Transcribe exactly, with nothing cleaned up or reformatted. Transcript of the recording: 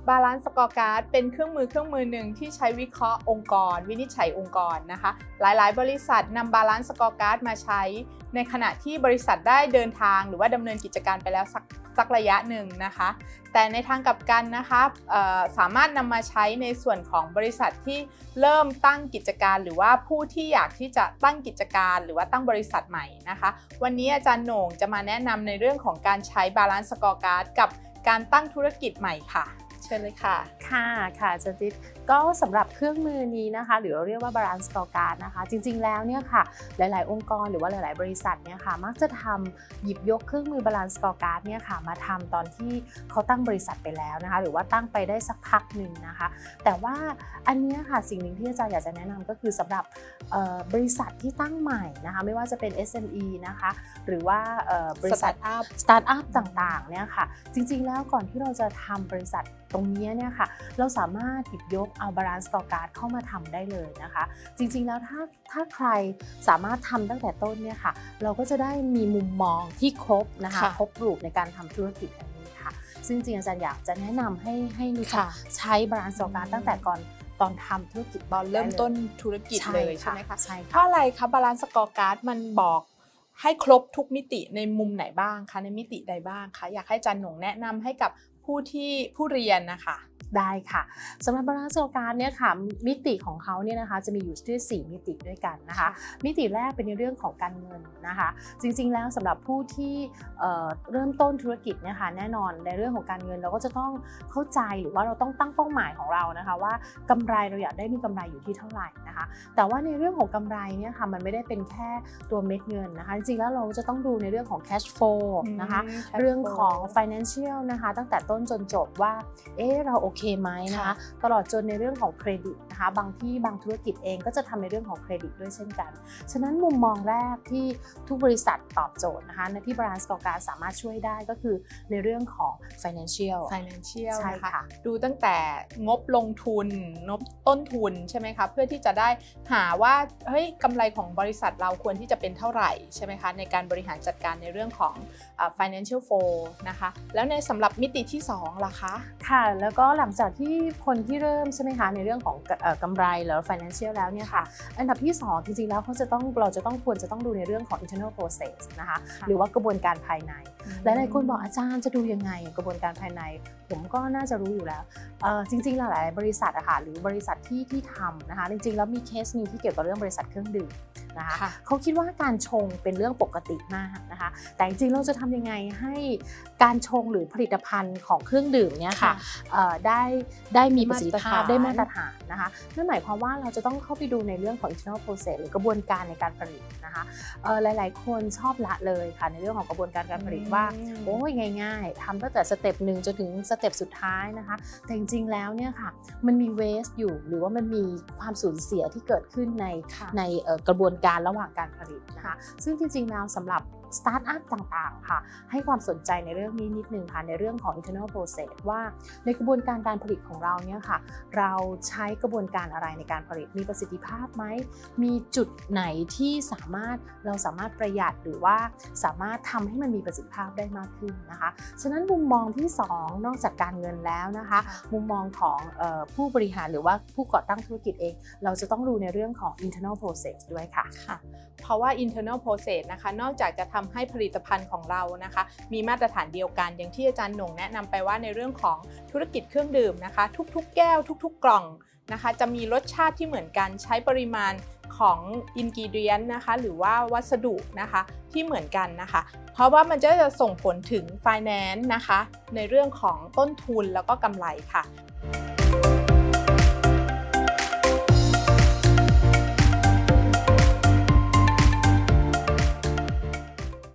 Balance Scorecard เป็นเครื่องมือเครื่องมือหนึ่งที่ใช้วิเคราะห์องค์กรวินิจฉัยองค์กรนะคะหลายๆบริษัทนำ Balance Scorecard มาใช้ในขณะที่บริษัทได้เดินทางหรือว่าดำเนินกิจการไปแล้วสักสักระยะหนึ่งนะคะแต่ในทางกลับกันนะคะสามารถนำมาใช้ในส่วนของบริษัทที่เริ่มตั้งกิจการหรือว่าผู้ที่อยากที่จะตั้งกิจการหรือว่าตั้งบริษัทใหม่นะคะวันนี้อาจารย์โหน่งจะมาแนะนำในเรื่องของการใช้ Balance Scorecard กับการตั้งธุรกิจใหม่ค่ะเชิญเลยค่ะค่ะค่ะอาจารย์ติ๊ดก็สำหรับเครื่องมือนี้นะคะหรือเราเรียกว่า Balance Scorecard นะคะจริงๆแล้วเนี่ยค่ะหลายๆองค์กรหรือว่าหลายๆบริษัทเนี่ยค่ะมักจะทำหยิบยกเครื่องมือ Balance Scorecard เนี่ยค่ะมาทำตอนที่เขาตั้งบริษัทไปแล้วนะคะหรือว่าตั้งไปได้สักพักหนึ่งนะคะแต่ว่าอันนี้ค่ะสิ่งหนึ่งที่อาจารย์อยากจะแนะนำก็คือสำหรับบริษัทที่ตั้งใหม่นะคะไม่ว่าจะเป็น เอส เอ็ม อี นะคะหรือว่าบริษัทสตาร์ทอัพต่างๆเนี่ยค่ะจริงๆแล้วก่อนที่เราจะทำบริษัทตรงนี้เนี่ยค่ะเราสามารถหยิบยกเอา Balance Scorecard เข้ามาทำได้เลยนะคะจริงๆแล้วถ้าถ้าใครสามารถทำตั้งแต่ต้นเนี่ยค่ะเราก็จะได้มีมุมมองที่ครบนะคะครบรูปในการทำธุรกิจอันนี้ค่ะซึ่งจริงอาจารย์อยากจะแนะนำให้ให้รู้จักใช้ Balance Scorecard ตั้งแต่ก่อนตอนทำธุรกิจตอนเริ่มต้นธุรกิจเลยใช่ไหมคะใช่เพราะอะไรคะ Balance Scorecard มันบอกให้ครบทุกมิติในมุมไหนบ้างคะในมิติใดบ้างคะอยากให้อาจารย์หน่งแนะนำให้กับผู้ที่ผู้เรียนนะคะได้ค่ะสำหรับ Balance Scorecard เนี่ยค่ะมิติของเขาเนี่ยนะคะจะมีอยู่ที่สี่มิติด้วยกันนะคะมิติแรกเป็นในเรื่องของการเงินนะคะจริงๆแล้วสำหรับผู้ที่เอ่อเริ่มต้นธุรกิจเนี่ยค่ะแน่นอนในเรื่องของการเงินเราก็จะต้องเข้าใจหรือว่าเราต้องตั้งเป้าหมายของเรานะคะว่ากำไรเราอยากได้มีกำไรอยู่ที่เท่าไหร่นะคะแต่ว่าในเรื่องของกำไรเนี่ยค่ะมันไม่ได้เป็นแค่ตัวเม็ดเงินนะคะจริงๆแล้วเราจะต้องดูในเรื่องของ cash flow นะคะเรื่องของ financial นะคะตั้งแต่ต้นจนจบว่าเอ๊ะเราโอเคไหมนะคะตลอดจนในเรื่องของเครดิตนะคะบางที่บางธุรกิจเองก็จะทำในเรื่องของเครดิตด้วยเช่นกันฉะนั้นมุมมองแรกที่ทุกบริษัทตอบโจทย์นะคะในที่ Balance Scorecard สามารถช่วยได้ก็คือในเรื่องของ financial financial ใช่ค่ะดูตั้งแต่งบลงทุนงบต้นทุนใช่ไหมคะเพื่อที่จะได้หาว่าเฮ้ยกำไรของบริษัทเราควรที่จะเป็นเท่าไหร่ใช่ไหมคะในการบริหารจัดการในเรื่องของ financial flow นะคะแล้วในสำหรับมิติที่สองล่ะคะค่ะแล้วก็หลังจากที่คนที่เริ่มใช่ไหมคะในเรื่องของกำไรหรือ financial แล้วเนี่ยค่ะอันดับที่สองจริงๆแล้วเขาจะต้องเราจะต้องควรจะต้องดูในเรื่องของ internal process นะคะหรือว่ากระบวนการภายในหลายๆคนบอกอาจารย์จะดูยังไงกระบวนการภายในผมก็น่าจะรู้อยู่แล้วจริงๆหลายๆบริษัทอะค่ะหรือบริษัทที่ที่ทำนะคะจริงๆแล้วมีเคสนี้ที่เกี่ยวกับเรื่องบริษัทเครื่องดื่มนะคะเขาคิดว่าการชงเป็นเรื่องปกติมากนะคะแต่จริงๆเราจะทำยังไงให้การชงหรือผลิตภัณฑ์ของเครื่องดื่มเนี่ยค่ะได้ได้มีประสิทธิภาพได้มาตรฐานนะคะนั่นหมายความว่าเราจะต้องเข้าไปดูในเรื่องของ internal process หรือกระบวนการในการผลิตนะคะหลายๆคนชอบละเลยค่ะในเรื่องของกระบวนการการผลิตว่าโอ้ยง่ายๆทำตั้งแต่สเต็ปหนึ่งจนถึงสเต็ปสุดท้ายนะคะแต่จริงๆแล้วเนี่ยค่ะมันมี waste อยู่หรือว่ามันมีความสูญเสียที่เกิดขึ้นในในกระบวนการระหว่างการผลิตนะคะซึ่งจริงๆแล้วสำหรับสตาร์ทอัพต่างๆค่ะให้ความสนใจในเรื่องนี้นิดนึงค่ะในเรื่องของ internal process ว่าในกระบวนการการผลิตของเราเนี่ยค่ะเราใช้กระบวนการอะไรในการผลิตมีประสิทธิภาพไหมมีจุดไหนที่สามารถเราสามารถประหยัดหรือว่าสามารถทำให้มันมีประสิทธิภาพได้มากขึ้นนะคะฉะนั้นมุมมองที่สองนอกจากการเงินแล้วนะคะมุมมองของเอ่อผู้บริหารหรือว่าผู้ก่อตั้งธุรกิจเองเราจะต้องดูในเรื่องของ internal process ด้วยค่ะค่ะเพราะว่า internal process นะคะนอกจากจะทำให้ผลิตภัณฑ์ของเรานะคะมีมาตรฐานเดียวกันอย่างที่อาจารย์หน่งแนะนำไปว่าในเรื่องของธุรกิจเครื่องดื่มนะคะทุกๆแก้วทุกๆกล่องนะคะจะมีรสชาติที่เหมือนกันใช้ปริมาณของอินกิเดียนนะคะหรือว่าวัสดุนะคะที่เหมือนกันนะคะเพราะว่ามันจะจะส่งผลถึง finance นะคะในเรื่องของต้นทุนแล้วก็กำไรค่ะ